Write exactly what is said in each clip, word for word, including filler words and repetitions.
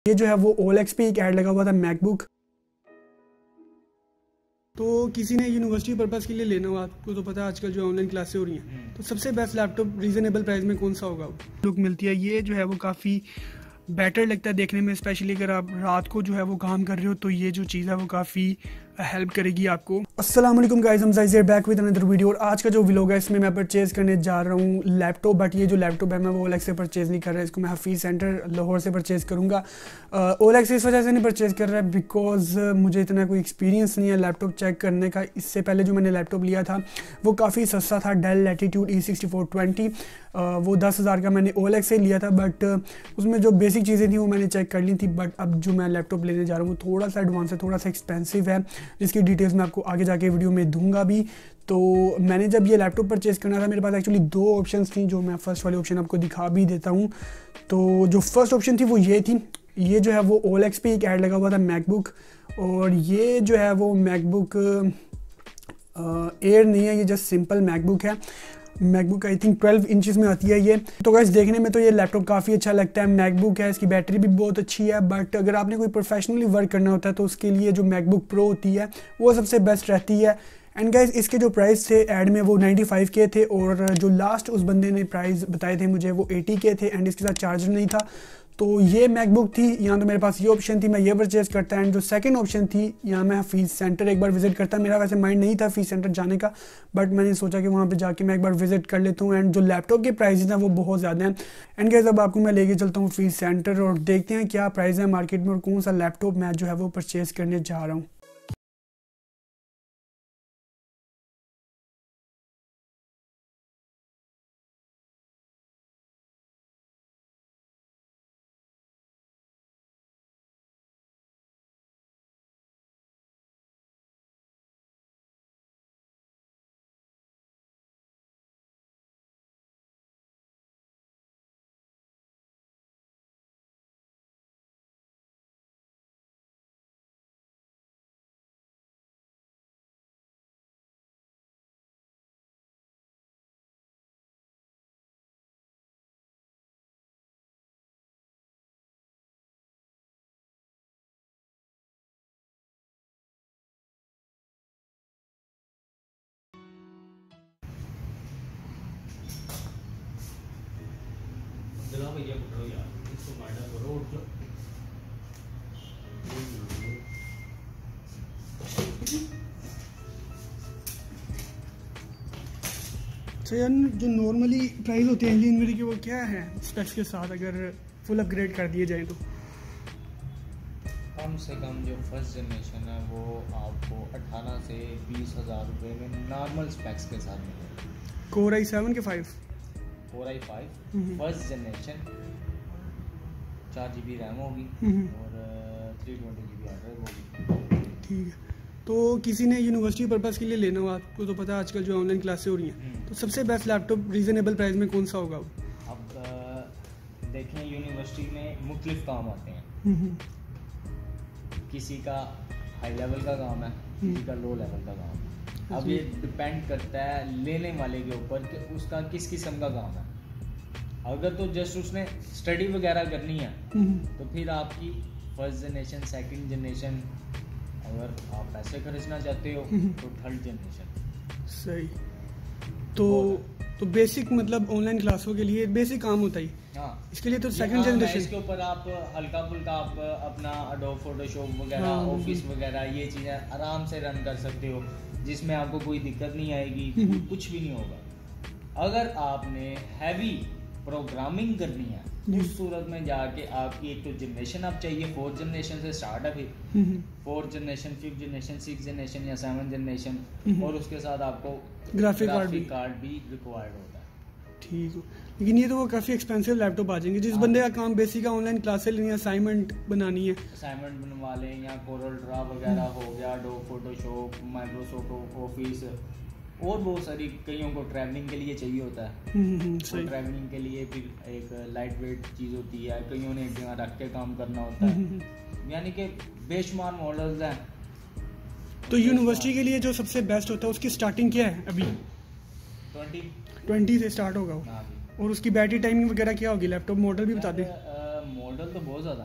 ये जो है वो ओएलएक्स पे एक ऐड लगा हुआ था मैकबुक। तो किसी ने यूनिवर्सिटी पर्पस के लिए लेना हो, आपको तो पता है आजकल जो ऑनलाइन क्लासेस हो रही हैं, तो सबसे बेस्ट लैपटॉप रीजनेबल प्राइस में कौन सा होगा? लुक मिलती है, ये जो है वो काफ़ी बेटर लगता है देखने में, स्पेशली अगर आप रात को जो है वो काम कर रहे हो तो ये जो चीज़ है वो काफ़ी हेल्प करेगी आपको। अस्सलाम वालेकुम गाइस, हम जाहिर बैक विद अनदर वीडियो। और आज का जो व्लॉग है इसमें मैं परचेज़ करने जा रहा हूँ लैपटॉप। बट ये जो लैपटॉप है मैं वो ओएलएक्स से परचेज़ नहीं कर रहा है, इसको मैं हफीज़ सेंटर लाहौर से परचेज़ करूँगा। ओएलएक्स इस वजह से नहीं परचेज़ कर रहा है बिकॉज मुझे इतना कोई एक्सपीरियंस नहीं है लैपटॉप चेक करने का। इससे पहले जो मैंने लैपटॉप लिया था वो काफ़ी सस्ता था, Dell Latitude E sixty four twenty, वो दस हज़ार का मैंने ओएलएक्स से लिया था। बट उसमें जो बेसिक चीज़ें थी वो मैंने चेक कर ली थी। बट अब जो मैं लैपटॉप लेने जा रहा हूँ थोड़ा सा एडवांस है, थोड़ा सा एक्सपेंसिव है, जिसकी डिटेल्स मैं आपको आगे जाके वीडियो में दूंगा भी। तो मैंने जब ये लैपटॉप परचेज़ करना था मेरे पास एक्चुअली दो ऑप्शंस थी, जो मैं फर्स्ट वाली ऑप्शन आपको दिखा भी देता हूँ। तो जो फर्स्ट ऑप्शन थी वो ये थी, ये जो है वो ओएलएक्स पे एक ऐड लगा हुआ था मैकबुक, और ये जो है वो मैकबुक एयर नहीं है, ये जस्ट सिंपल मैकबुक है। MacBook I think twelve inches में आती है ये। तो गाइस देखने में तो ये लैपटॉप काफ़ी अच्छा लगता है, मैकबुक है, इसकी बैटरी भी बहुत अच्छी है। बट अगर आपने कोई प्रोफेशनली वर्क करना होता है तो उसके लिए जो मैकबुक प्रो होती है वो सबसे बेस्ट रहती है। एंड गाइस इसके जो प्राइस थे ऐड में वो नाइन्टी फाइव के थे, और जो लास्ट उस बंदे ने प्राइस बताए थे मुझे वो एटी के थे, एंड इसके साथ चार्जर नहीं था। तो ये मैकबुक थी, यहाँ तो मेरे पास ये ऑप्शन थी, मैं ये परचेज़ करता। एंड जो सेकंड ऑप्शन थी, यहाँ मैं हफीज़ सेंटर एक बार विजिट करता। मेरा वैसे माइंड नहीं था हफीज़ सेंटर जाने का, बट मैंने सोचा कि वहाँ पे जाके मैं एक बार विजिट कर लेता हूँ। एंड जो लैपटॉप के प्राइस हैं वो बहुत ज़्यादा हैं। एंड गाइस अब आपको मैं लेके चलता हूँ हफीज़ सेंटर और देखते हैं क्या प्राइस है मार्केट में और कौन सा लैपटॉप मैं जो है वो परचेज़ करने जा रहा हूँ। भैया पकड़ो यार, इसको मारना करो। उठ लो। तो यार जो नॉर्मली प्राइस होते हैं इंजीनियरिंग के वो क्या है स्पेक्स के साथ अगर फुल अपग्रेड कर दिए जाए तो? कम से कम जो फर्स्ट जनरेशन है वो आपको अठारह से बीस हज़ार रुपये में नॉर्मल स्पेक्स के साथ मिलेगा। कोर आई सेवन के five core I five first generation, चार जी बी रैम होगी और three twenty G B hard drive होगी। ठीक है। तो किसी ने यूनिवर्सिटी पर्पस के लिए लेना हो, आपको तो पता है आजकल जो ऑनलाइन क्लासेस हो रही हैं, तो सबसे बेस्ट लैपटॉप रीजनेबल प्राइस में कौन सा होगा? अब देखें यूनिवर्सिटी में मुख्तलिफ काम आते हैं, किसी का हाई लेवल का काम है, किसी का लो लेवल का काम है। अब ये डिपेंड करता है लेने वाले के ऊपर कि उसका किस किस्म का काम है। अगर तो जस्ट उसने स्टडी वगैरह करनी है तो फिर आपकी फर्स्ट जनरेशन, सेकंड जनरेशन, अगर आप पैसे खर्चना चाहते हो तो थर्ड जनरेशन सही। तो तो बेसिक मतलब ऑनलाइन क्लासों के लिए बेसिक काम होता ही। हाँ, इसके लिए तो सेकंड जनरेशन, इसके ऊपर आप हल्का फुल्का आप अपना एडोब फोटोशॉप वगैरह, ऑफिस वगैरह ये चीज़ें आराम से रन कर सकते हो, जिसमें आपको कोई दिक्कत नहीं आएगी, कुछ भी नहीं होगा। अगर आपने हैवी प्रोग्रामिंग करनी है उस सूरत में जाके आपकी एक तो जनरेशन आप चाहिए, फोर्थ जनरेशन से स्टार्ट है, फिर fourth generation, fifth generation, six generation या सेवन जनरेशन, और उसके साथ आपको ग्राफिक कार्ड भी कार्ड भी रिक्वायर्ड होता है। ठीक है, लेकिन ये तो वो काफ़ी एक्सपेंसिव लैपटॉप आ जाएंगे। जिस बंदे का काम बेसिक का ऑनलाइन क्लासेस लेनी है, असाइनमेंट बनानी है, असाइनमेंट बनवा लें, या कोरल ड्रा वगैरह हो गया, एडोब फोटोशॉप, माइक्रोसॉफ्ट ऑफिस, और बहुत सारी, कईयों को ट्रैवलिंग के लिए चाहिए होता है, तो ट्रैवलिंग के लिए फिर एक लाइट वेट चीज़ होती है, कईयों ने एक जगह रख के काम करना होता है, यानी कि बेशुमार मॉडल्स हैं। तो यूनिवर्सिटी के लिए जो सबसे बेस्ट होता है उसकी स्टार्टिंग क्या है? अभी ट्वेंटी ट्वेंटी से स्टार्ट होगा वो। और उसकी बैटरी टाइमिंग वगैरह क्या होगी? लैपटॉप मॉडल भी बता दें। मॉडल तो बहुत ज़्यादा है,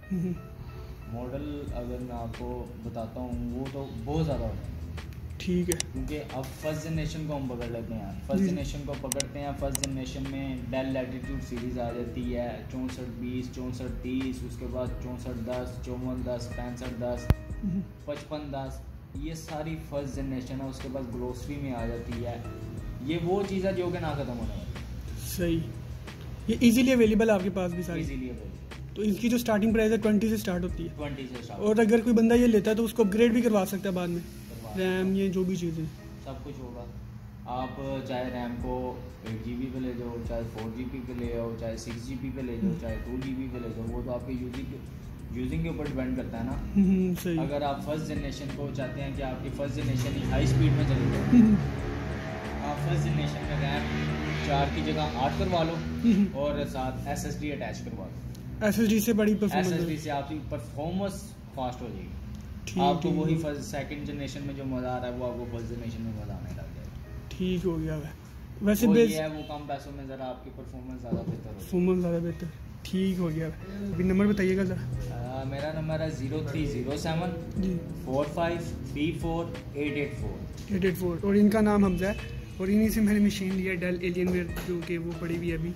मॉडल अगर मैं आपको बताता हूँ वो तो बहुत ज़्यादा हो जाएगा। ठीक है, क्योंकि अब फर्स्ट जनरेशन को हम पकड़ लेते हैं। फर्स्ट जनरेशन को पकड़ते हैं। फर्स्ट जनरेशन में डेल लैटिट्यूड सीरीज़ आ जाती है, चौंसठ बीस, चौंसठ तीस, उसके बाद चौंसठ दस, चौवन दस, पैंसठ दस, पचपन दस, ये सारी फर्स्ट जनरेशन है। उसके बाद ग्लोसरी में आ जाती है। ये वो चीज़ है जो कि ना ख़त्म होने वाली है। सही, ये इजीली अवेलेबल है आपके पास भी सारी। Easily available. तो इसकी जो स्टार्टिंग प्राइस है ट्वेंटी से स्टार्ट होती है। ट्वेंटी से स्टार्ट। और अगर कोई बंदा ये लेता है तो उसको अपग्रेड भी करवा सकता है बाद में, रैम ये जो भी चीज़ें सब कुछ होगा। आप चाहे रैम को एट जी बी पे ले जाओ, चाहे फोर जी बी पे ले जाओ, चाहे सिक्स जी बी पे ले जाओ, चाहे टू जी बी पे ले जाओ, वो तो आपके यूजिंग यूजिंग के ऊपर डिपेंड करता है ना। सही। अगर आप फर्स्ट जनरेशन को चाहते हैं कि आपकी फर्स्ट जनरेशन हाई स्पीड में चले जाए, आप फर्स्ट जनरेशन में रैम चार की जगह आठ करवा लो और साथ एस एस डी अटैच करवा लो। एस एस डी से बड़ी एस एस डी से आपकी परफॉर्मेंस फास्ट हो जाएगी। आपको वही फर्स्ट सेकंड जनरेशन में जो मज़ा आ रहा है वो आपको फर्स्ट जनरेशन में मज़ा आने लग जाएगा। ठीक हो गया वैसे वो बेस ये है वो कम पैसों में ज़रा आपकी परफॉर्मेंस ज़्यादा बेहतर हो परफॉर्मेंस ज़्यादा बेहतर। ठीक हो गया। अभी नंबर बताइएगा ज़रा। मेरा नंबर है ज़ीरो थ्री ज़ीरो सेवन जी four five three four eight eight four eight eight four और इनका नाम हमजा है और इन्हीं से मैंने मशीन लिया डेल एलियनवेयर जो कि वो पड़ी हुई है अभी।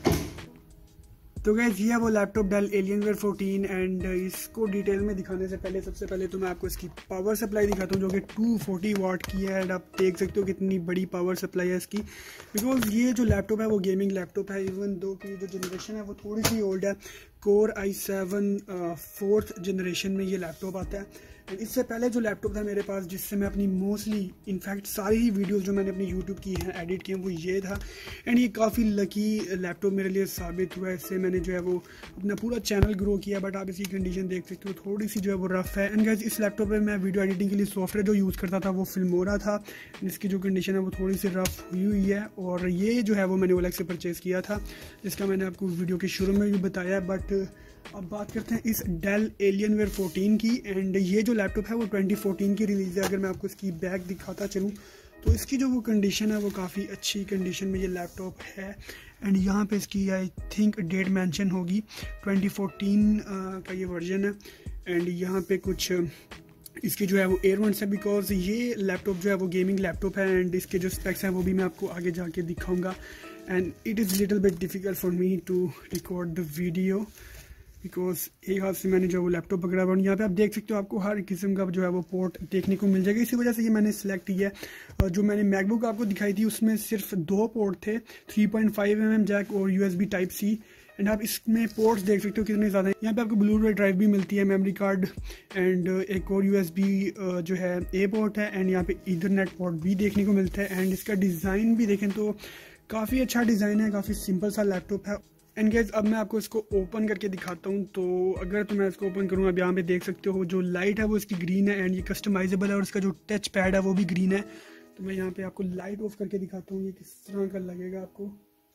तो गाइस ये है वो laptop Dell Alienware fourteen and इसको डिटेल में दिखाने से पहले सबसे पहले तो मैं आपको इसकी पावर सप्लाई दिखाता हूँ जो कि टू फोर्टी वाट की है एंड आप देख सकते हो कितनी बड़ी पावर सप्लाई है इसकी। बिकॉज ये जो लैपटॉप है वो गेमिंग लैपटॉप है, इवन दो की जो जनरेशन है वो थोड़ी सी ओल्ड है। Core I seven fourth generation में ये लैपटॉप आता है। एंड इससे पहले जो लैपटॉप था मेरे पास जिससे मैं अपनी मोस्टली इनफैक्ट सारी ही वीडियोस जो मैंने अपनी यूट्यूब की हैं एडिट की हैं वो ये था। एंड ये काफ़ी लकी लैपटॉप मेरे लिए साबित हुआ है। इससे मैंने जो है वो अपना पूरा चैनल ग्रो किया। बट आप इसकी कंडीशन देख सकते हो थोड़ी सी जो है वो रफ़ है। एंड गाइस इस लैपटॉप पर मैं वीडियो एडिटिंग के लिए सॉफ्टवेयर जो यूज़ करता था वो फिल्मोरा था। इसकी जो कंडीशन है वो थोड़ी सी रफ़ हुई हुई है और ये जो है वो मैंने ओलेक्स से परचेज़ किया था जिसका मैंने आपको वीडियो के शुरू में भी बताया। बट अब बात करते हैं इस डेल एलियनवेयर फोर्टीन की। एंड ये जो लैपटॉप है वो ट्वेंटी फोर्टीन की रिलीज़ है। अगर मैं आपको इसकी बैक दिखाता चलूँ तो इसकी जो वो कंडीशन है वो काफ़ी अच्छी कंडीशन में ये लैपटॉप है। एंड यहाँ पे इसकी आई थिंक डेट मेंशन होगी, ट्वेंटी फोर्टीन का ये वर्जन है। एंड यहाँ पे कुछ इसकी जो है वो एयरवंट्स है बिकॉज ये लैपटॉप जो है वो गेमिंग लैपटॉप है। एंड इसके जो स्पेक्स हैं वो भी मैं आपको आगे जाके दिखाऊँगा। And it is little bit difficult for me to record the video because एक हाथ से मैंने जो वो लैपटॉप पकड़ा हुआ। यहाँ पे आप देख सकते हो आपको हर किस्म का जो है वो पोर्ट देखने को मिल जाएगा। इसी वजह से ये मैंने सेलेक्ट किया है। जो मैंने मैकबुक आपको दिखाई थी उसमें सिर्फ दो पोर्ट थे, three point five M M jack और यूएसबी टाइप सी। एंड आप इसमें पोर्ट्स देख सकते हो कितने ज़्यादा हैं। यहाँ पे आपको ब्लू-रे ड्राइव भी मिलती है, मेमोरी कार्ड एंड एक और यूएसबी जो है ए पोर्ट है। एंड यहाँ पे ईथरनेट पोर्ट भी देखने को मिलता है। एंड इसका डिज़ाइन भी देखें तो काफ़ी अच्छा डिज़ाइन है, काफ़ी सिंपल सा लैपटॉप है। एंड गाइस अब मैं आपको इसको ओपन करके दिखाता हूँ। तो अगर तो मैं इसको ओपन करूँ, अब यहाँ पे देख सकते हो जो लाइट है वो इसकी ग्रीन है एंड ये कस्टमाइजेबल है और इसका जो टच पैड है वो भी ग्रीन है। तो मैं यहाँ पे आपको लाइट ऑफ करके दिखाता हूँ ये किस तरह का लगेगा आपको।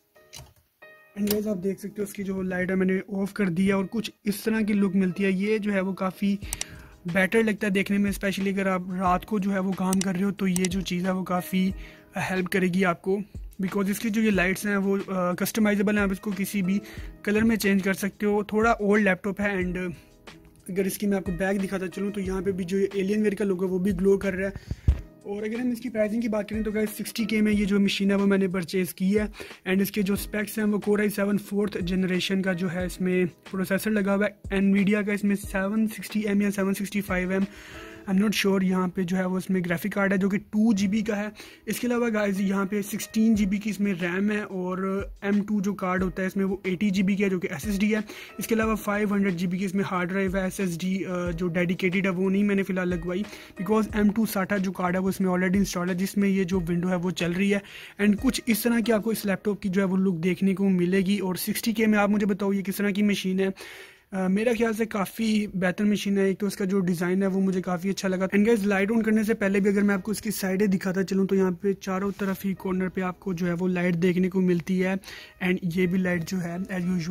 एंड गाइस आप देख सकते हो इसकी जो लाइट है मैंने ऑफ कर दिया और कुछ इस तरह की लुक मिलती है। ये जो है वो काफ़ी बेटर लगता है देखने में, स्पेशली अगर आप रात को जो है वो काम कर रहे हो तो ये जो चीज़ है वो काफ़ी हेल्प करेगी आपको। बिकॉज इसकी जो ये लाइट्स हैं वो कस्टमाइजेबल हैं, आप इसको किसी भी कलर में चेंज कर सकते हो। थोड़ा ओल्ड लैपटॉप है। एंड अगर इसकी मैं आपको बैक दिखाता चलूँ तो यहाँ पे भी जो एलियनवेयर का लोगो है वो भी ग्लो कर रहा है। और अगर हम इसकी प्राइसिंग की बात करें तो गाइस सिक्सटी के में ये जो मशीन है वो मैंने परचेज़ की है। एंड इसके जो स्पेक्स हैं वो core I seven fourth generation का जो है इसमें प्रोसेसर लगा हुआ है। एनवीडिया का इसमें सेवन सिक्सटी एम या seven sixty five M I am not sure. यहाँ पे जो है वो इसमें ग्राफिक कार्ड है जो कि टू जी बी का है। इसके अलावा गाइस यहाँ पे सिक्सटीन जी बी की इसमें रैम है और एम टू जो कार्ड होता है इसमें वो एटी जी बी की है जो कि एस एस डी है। इसके अलावा फाइव हंड्रेड जी बी की इसमें हार्ड ड्राइव है। एस एस डी जो डेडिकेटेड है वो नहीं मैंने फिलहाल लगवाई बिकॉज एम टू साटा जो कार्ड है वो इसमें ऑलरेडी इंस्टॉल है जिसमें ये जो विंडो है वो चल रही है। एंड कुछ इस तरह की आपको इस लैपटॉप की जो है वो लुक देखने को मिलेगी। और सिक्सटी के में आप मुझे बताओ ये किस तरह की मशीन है। Uh, मेरा ख्याल से काफ़ी बेहतर मशीन है। एक तो इसका जो डिज़ाइन है वो मुझे काफ़ी अच्छा लगा। एंड गाइस लाइट ऑन करने से पहले भी अगर मैं आपको इसकी साइडें दिखाता चलूँ तो यहाँ पे चारों तरफ ही कॉर्नर पे आपको जो है वो लाइट देखने को मिलती है। एंड ये भी लाइट जो है एज यूजुअल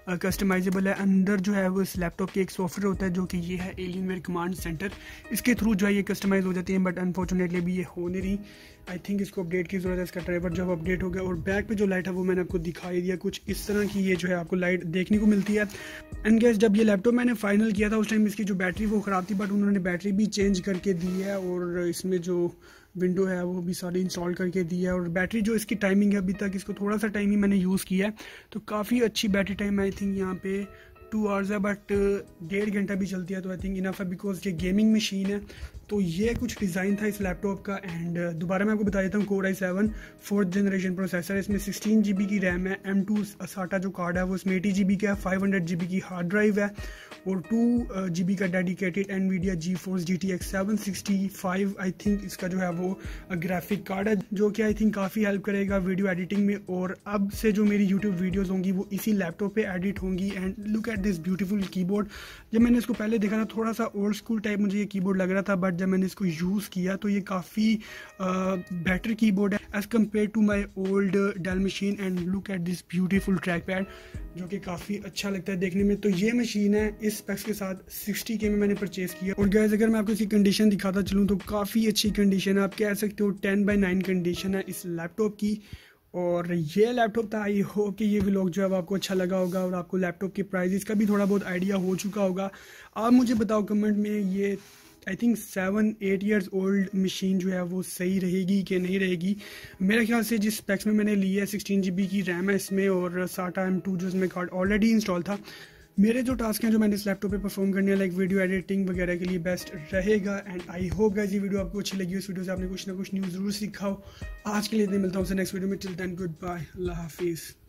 कस्टमाइजेबल है। अंदर जो है वो इस लैपटॉप के एक सॉफ्टवेयर होता है जो कि ये है एलियनवेयर कमांड सेंटर, इसके थ्रू जो है ये कस्टमाइज हो जाती है, बट अनफॉर्चुनेटली भी ये हो नहीं रही। आई थिंक इसको अपडेट की ज़रूरत है, इसका ड्राइवर जब अपडेट हो गया। और बैक पे जो लाइट है वो मैंने आपको दिखाई दिया, कुछ इस तरह की ये जो है आपको लाइट देखने को मिलती है। एंड गैस जब ये लैपटॉप मैंने फाइनल किया था उस टाइम इसकी जो बैटरी वो ख़राब थी, बट उन्होंने बैटरी भी चेंज करके दी है और इसमें जो विंडो है वो भी सारी इंस्टॉल करके दी है। और बैटरी जो इसकी टाइमिंग है, अभी तक इसको थोड़ा सा टाइम ही मैंने यूज़ किया है, तो काफ़ी अच्छी बैटरी टाइम आई थिंक यहाँ पे टू आवर्स है, बट डेढ़ घंटा भी चलती है तो आई थिंक इनफ है, बिकॉज ये गेमिंग मशीन है। तो ये कुछ डिज़ाइन था इस लैपटॉप का। एंड दोबारा मैं आपको बता देता हूँ, core I seven fourth generation processor है, इसमें सिक्सटीन जी बी की रैम है, एम टू साटा जो कार्ड है वो इसमें एटी जी बी का है, फाइव हंड्रेड जी बी की हार्ड ड्राइव है और टू जी बी का dedicated Nvidia GeForce G T X seven sixty five I think इसका जो है वो ग्राफिक कार्ड है, जो कि आई थिंक काफ़ी हेल्प करेगा वीडियो एडिटिंग में। और अब से जो मेरी यूट्यूब वीडियोज़ होंगी वो इसी लैपटॉप पे एडिट होंगी। And look at this beautiful keyboard. जब मैंने इसको पहले देखा था थोड़ा सा ओल्ड स्कूल टाइप मुझे ये कीबोर्ड लग रहा था, बट जब मैंने इसको यूज़ किया तो ये काफ़ी बेटर कीबोर्ड है as compare to my old Dell machine. And look at this beautiful track pad जो कि काफ़ी अच्छा लगता है देखने में। तो ये मशीन है इस स्पेक्स के साथ सिक्सटी के में मैंने परचेज़ किया। और गाइस अगर मैं आपको इसकी कंडीशन दिखाता चलूँ तो काफ़ी अच्छी कंडीशन है, आप कह सकते हो टेन बाई नाइन कंडीशन है इस लैपटॉप की। और ये लैपटॉप था, आई होप कि ये व्लॉग जो है आपको अच्छा लगा होगा और आपको लैपटॉप के प्राइजेस का भी थोड़ा बहुत आइडिया हो चुका होगा। आप मुझे बताओ कमेंट में, ये I think seven eight years old machine जो है वो सही रहेगी कि नहीं रहेगी। मेरे ख्याल से जिस स्पेक्स में मैंने ली है सिक्सटीन जी बी की रैम है इसमें और साटा एम टू जो इसमें कार्ड ऑलरेडी इंस्टॉल था। मेरे जो टास्क हैं जो मैंने इस लैपटॉप पे परफॉर्म करने हैं लाइक वीडियो एडिटिंग वगैरह के लिए बेस्ट रहेगा। एंड आई होप गाइस ये वीडियो आपको अच्छी लगी, उस वीडियो से आपने कुछ ना कुछ न्यूज़ ज़रूर सीखा हो। आज के लिए इतने, मिलता हूँ नेक्स्ट वीडियो में। टिल देन गुड बाय, अल्लाह हाफिज़।